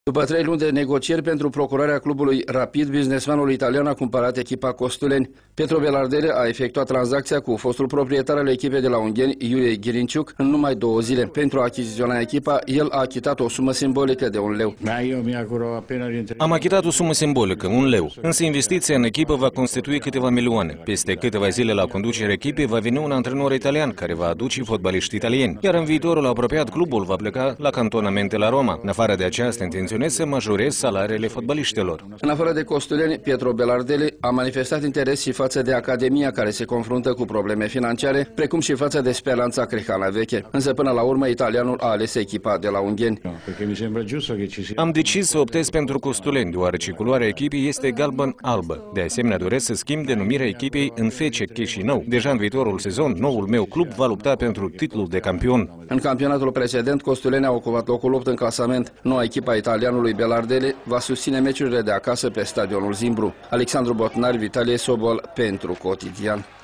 După 3 luni de negocieri pentru procurarea clubului Rapid, businessmanul italian a cumpărat echipa Costuleni. Pietro Belardele a efectuat tranzacția cu fostul proprietar al echipei de la Ungheni, Iulie Ghirinciuc, în numai 2 zile. Pentru a achiziționa echipa, el a achitat o sumă simbolică de 1 leu. Am achitat o sumă simbolică, 1 leu. Însă investiția în echipă va constitui câteva milioane. Peste câteva zile la conducerea echipei va veni un antrenor italian care va aduce fotbaliști italieni. Iar în viitorul apropiat clubul va pleca la cantonamente la Roma. În afară de aceasta, intenționez să majorez salariile fotbaliștilor. În afară de Costuleni, Pietro Belardele a manifestat interes și față de Academia, care se confruntă cu probleme financiare, precum și față de Speranța Crehana Veche. Însă până la urmă, italianul a ales echipa de la Ungheni. Am decis să optez pentru Costuleni, deoarece culoarea echipei este galben-albă. De asemenea, doresc să schimb denumirea echipei în FC Chișinău. Deja în viitorul sezon, noul meu club va lupta pentru titlul de campion. În campionatul precedent, Costuleni a ocupat locul 8 în clasament. Noua echipa italianului Belardele va susține meciurile de acasă pe stadionul Zimbru. Alexandru Botnar, Vitalie Sobol, pentru Cotidian.